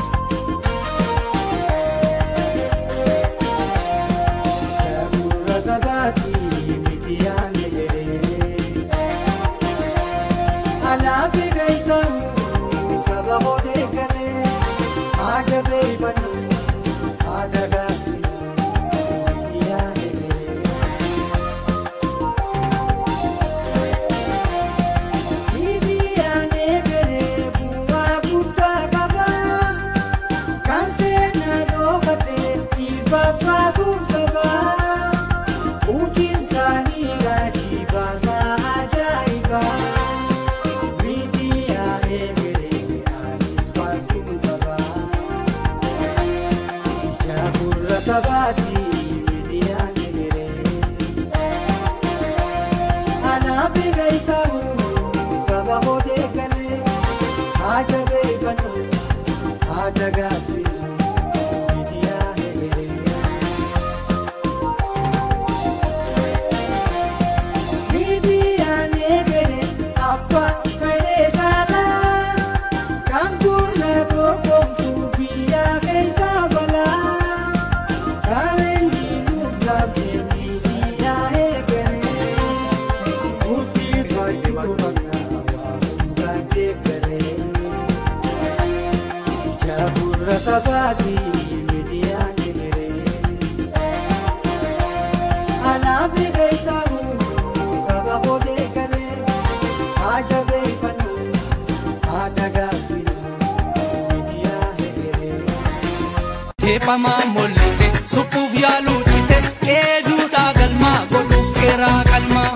Teephamaa mol'ite suphuuf yaaluuchite qeeduudhaa galmaa godhuuf qeeraa qalmaa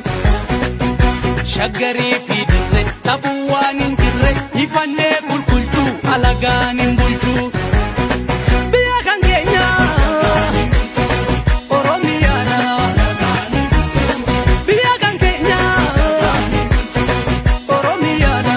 shaggarii fi dirree dhabuu waan hin jirre ifannee bulchuu alagaan hin bulchuu biyya kan keenya Oromiyaadha biyya kan keenya Oromiyaadha.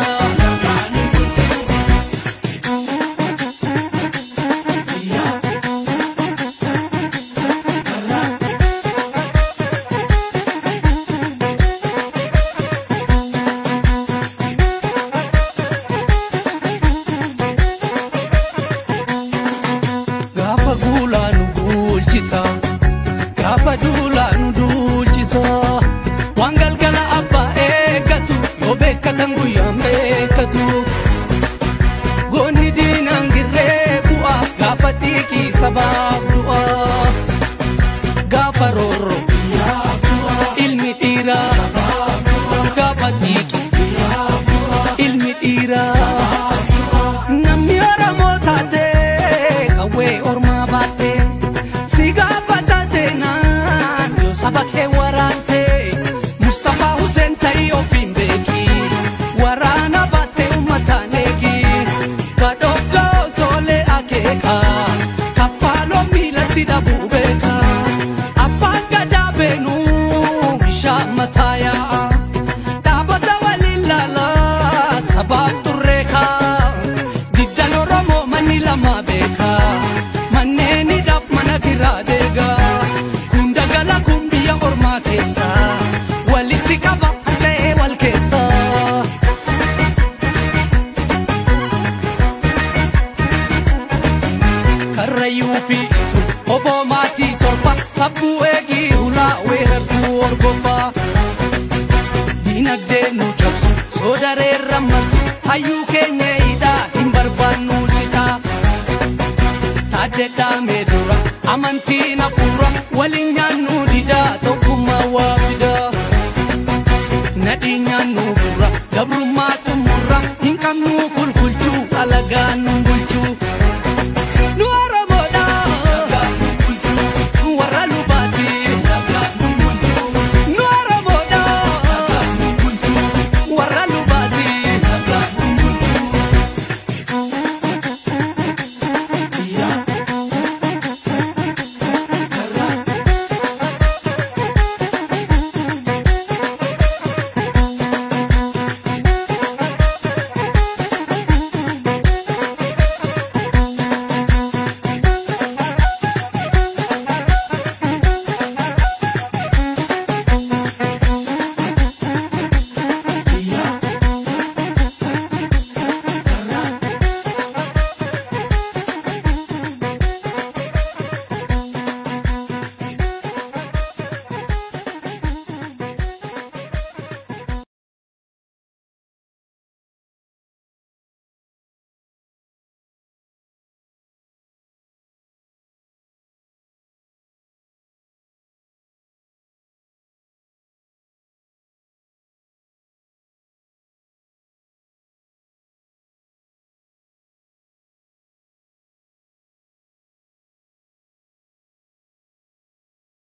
Gaafa duulaa nu duulchisa waan galgala abbaa eeggatu yoo beekkatan guyyaan beekkatu goonni diinaan girree bu'a gaafa xiiqii sabaaf du'a gaafa roorro ilmi dhiiraa gaafa xiiqii ilmi dhiiraa namni Oromoo taatee qawwee ormaa baattee si gaafata seenaan yoo saba kee waraante Mustafa Hussein ta'ii ofiin beeki waraana baattee uummataan eegi gadhoggoo soolee akeeka kaffaaloo miilatti dhabuu beeka abbaan gadaa beenuu bishaan mataa yaa'a dhaabota waliin laalaa sabaaf turreeka diddan Oromoo manni lama beeka manneeni dhaaf mana kiraa deega kun dagala kun biyya ormaa keessa walitti qaba haja'ee wal keessa. Karrayyuu fi Wobo maatii torba sabbuu eegii hulaa weerartuu orgobbaa. Dinagdee nu cabsu soodareerra marsu hayyuu keenya hidhaa hin barbaannu citaa. Taaddeedhaa meedura amantiin hafuura waliin.